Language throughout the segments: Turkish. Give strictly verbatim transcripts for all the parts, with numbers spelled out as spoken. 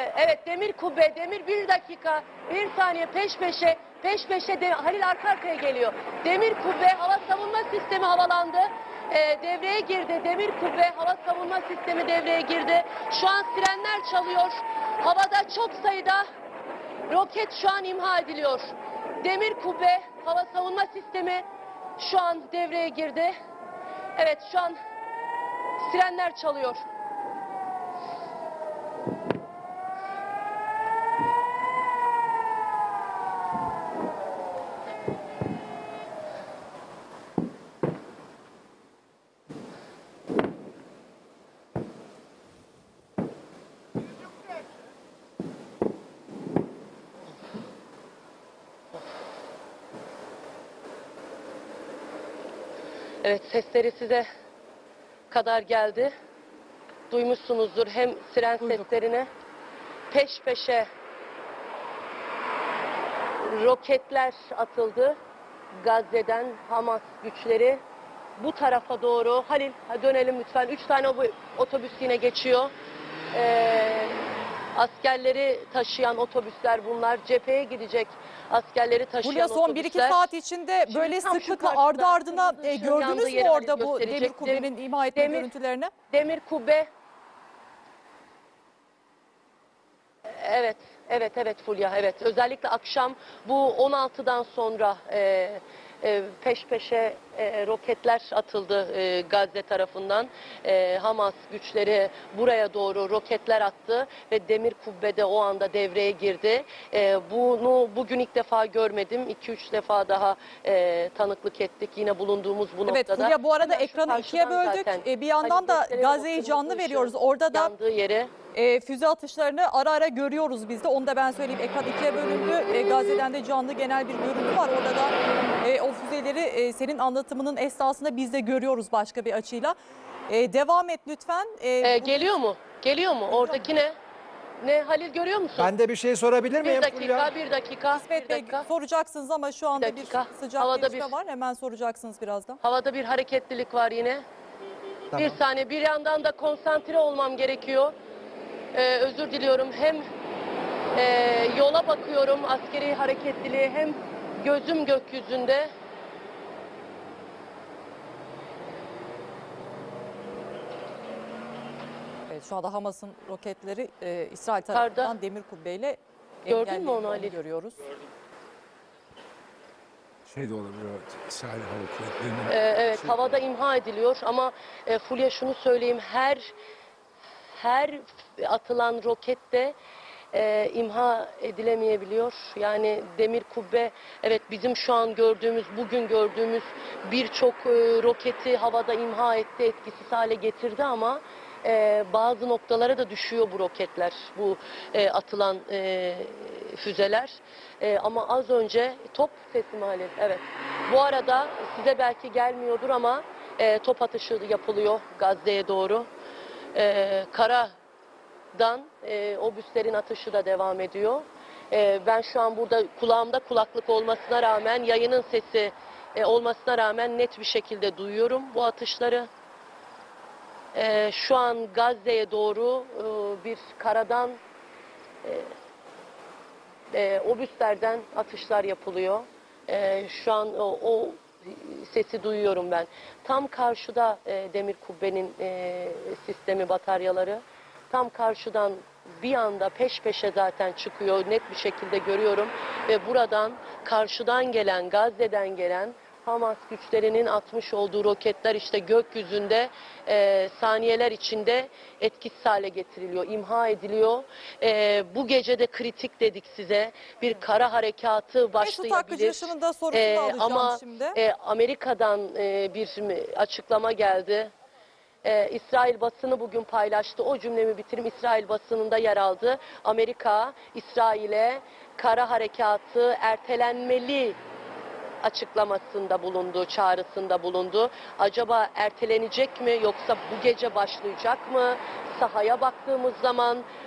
Evet, demir kubbe, demir bir dakika, bir saniye peş peşe, peş peşe de, Halil arka arkaya geliyor. Demir kubbe hava savunma sistemi havalandı. E, devreye girdi. Demir kubbe hava savunma sistemi devreye girdi. Şu an sirenler çalıyor. Havada çok sayıda roket şu an imha ediliyor. Demir kubbe hava savunma sistemi şu an devreye girdi. Evet, şu an sirenler çalıyor. Evet, sesleri size kadar geldi. Duymuşsunuzdur hem siren Duyduk. seslerini, peş peşe roketler atıldı. Gazze'den Hamas güçleri bu tarafa doğru. Halil dönelim lütfen. Üç tane otobüs yine geçiyor. Ee, askerleri taşıyan otobüsler bunlar. Cepheye gidecek askerleri taşıyan Fulya, otobüsler. son bir iki saat içinde Şimdi böyle tam şu sıklıkla karşıda ardı ardına kırmızı e, ışığın gördünüz yandığı mü yeri orada Halil bu demir gösterecek. kubbenin imha etme Demir- görüntülerini? Demir kubbe. Evet, evet, evet Fulya, evet. Özellikle akşam bu on altıdan sonra e, e, peş peşe e, roketler atıldı e, Gazze tarafından. E, Hamas güçleri buraya doğru roketler attı ve demir kubbede o anda devreye girdi. E, bunu bugün ilk defa görmedim. iki üç defa daha e, tanıklık ettik yine bulunduğumuz bu Evet noktada. Fulya, bu arada Hemen şu ekranı ikiye karşıdan böldük. zaten E, bir yandan da Halil Gazze'yi gösterelim o canlı kırmızı veriyoruz. ışığın Orada da yandığı yeri. e, füze atışlarını ara ara görüyoruz biz de. Onu da ben söyleyeyim. Ekran ikiye bölündü. E, Gazze'den de canlı genel bir görüntü var. Orada da e, o füzeleri e, senin anlatımının esnasında biz de görüyoruz başka bir açıyla. E, devam et lütfen. E, E, bu- geliyor mu? Geliyor mu? Oradaki ne? Ne Halil görüyor musun? Ben de bir şey sorabilir miyim Bir dakika, Fulya? bir dakika, İsmet bir Bey dakika. soracaksınız ama şu anda bir, dakika. sıcak Havada gelişme bir- var. Hemen soracaksınız birazdan. Havada bir hareketlilik var yine. Tamam. Bir saniye, bir yandan da konsantre olmam gerekiyor. Ee, özür diliyorum. Hem e, yola bakıyorum, askeri hareketliliğe, hem gözüm gökyüzünde. Evet, şu anda Hamas'ın roketleri e, İsrail tarafından Karda. demir kubbeyle Gördün mü engelleniyor, onu Ali? görüyoruz. Şey de olabilir, o İsrail Hava Kuvvetleri'nin... Ee, evet, şey- havada imha ediliyor ama e, Fulya şunu söyleyeyim, her her atılan roket de e, imha edilemeyebiliyor. Yani demir kubbe, evet bizim şu an gördüğümüz, bugün gördüğümüz birçok e, roketi havada imha etti, etkisiz hale getirdi ama e, bazı noktalara da düşüyor bu roketler, bu e, atılan e, füzeler. E, ama az önce top sesi mi Halil? Evet. Bu arada size belki gelmiyordur ama e, top atışı yapılıyor Gazze'ye doğru. E, karadan e, obüslerin atışı da devam ediyor. E, ben şu an burada kulağımda kulaklık olmasına rağmen, yayının sesi e, olmasına rağmen net bir şekilde duyuyorum bu atışları. E, şu an Gazze'ye doğru e, bir karadan e, e, obüslerden atışlar yapılıyor. E, şu an o, o sesi duyuyorum ben. Tam karşıda e, demir kubbenin e, sistemi, bataryaları. Tam karşıdan bir anda peş peşe zaten çıkıyor. Net bir şekilde görüyorum. Ve buradan karşıdan gelen, Gazze'den gelen Hamas güçlerinin atmış olduğu roketler işte gökyüzünde e, saniyeler içinde etkisiz hale getiriliyor, imha ediliyor. E, bu gece de kritik dedik size. Bir kara harekatı başlayabilir. Mesut Akıcı'nın da sorusunu E, alacağım ama şimdi. e, Amerika'dan e, bir açıklama geldi. Ee, İsrail basını bugün paylaştı. O cümlemi bitireyim. İsrail basınında yer aldı. Amerika, İsrail'e kara harekatı ertelenmeli açıklamasında bulundu, çağrısında bulundu. Acaba ertelenecek mi yoksa bu gece başlayacak mı? Sahaya baktığımız zaman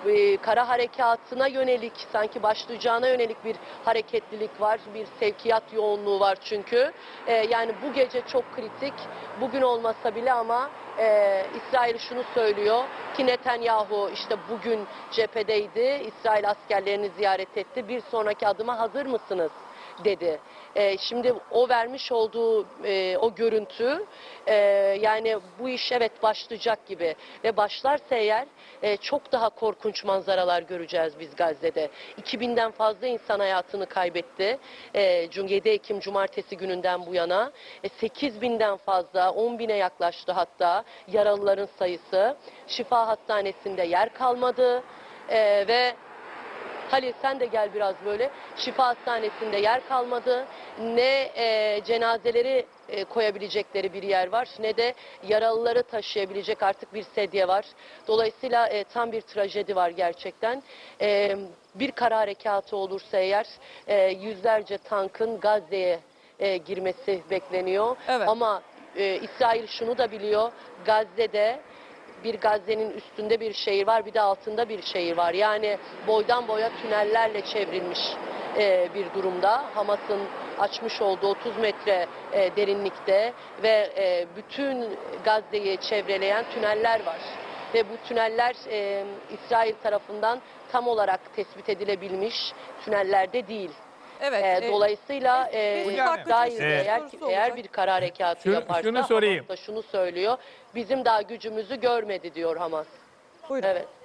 e, kara harekatına yönelik, sanki başlayacağına yönelik bir hareketlilik var. Bir sevkiyat yoğunluğu var çünkü. E, yani bu gece çok kritik. Bugün olmasa bile ama e, İsrail şunu söylüyor ki Netanyahu işte bugün cephedeydi. İsrail askerlerini ziyaret etti. Bir sonraki adıma hazır mısınız dedi. E, şimdi o vermiş olduğu e, o görüntü e, yani bu iş evet başlayacak gibi ve başlarsa eğer e, çok daha korkunç manzaralar göreceğiz biz Gazze'de. iki binden fazla insan hayatını kaybetti. E, yedi Ekim Cumartesi gününden bu yana e, sekiz binden fazla, on bine yaklaştı hatta yaralıların sayısı. Şifa Hastanesi'nde yer kalmadı e, ve Halil sen de gel biraz böyle. Şifa Hastanesi'nde yer kalmadı. Ne e, cenazeleri e, koyabilecekleri bir yer var ne de yaralıları taşıyabilecek artık bir sedye var. Dolayısıyla e, tam bir trajedi var gerçekten. E, bir kara harekatı olursa eğer e, yüzlerce tankın Gazze'ye e, girmesi bekleniyor. Evet. Ama e, İsrail şunu da biliyor. Gazze'de bir Gazze'nin üstünde bir şehir var, bir de altında bir şehir var. Yani boydan boya tünellerle çevrilmiş e, bir durumda. Hamas'ın açmış olduğu otuz metre e, derinlikte ve e, bütün Gazze'yi çevreleyen tüneller var. Ve bu tüneller e, İsrail tarafından tam olarak tespit edilebilmiş tünellerde değil. Evet. E, e, dolayısıyla biz- e, biz İsrail dakika eğer, sorusu eğer olacak. bir kara harekatı Şunu- yaparsa şunu sorayım. Hamas da şunu söylüyor. Bizim daha gücümüzü görmedi diyor Hamas. Buyurun. Evet.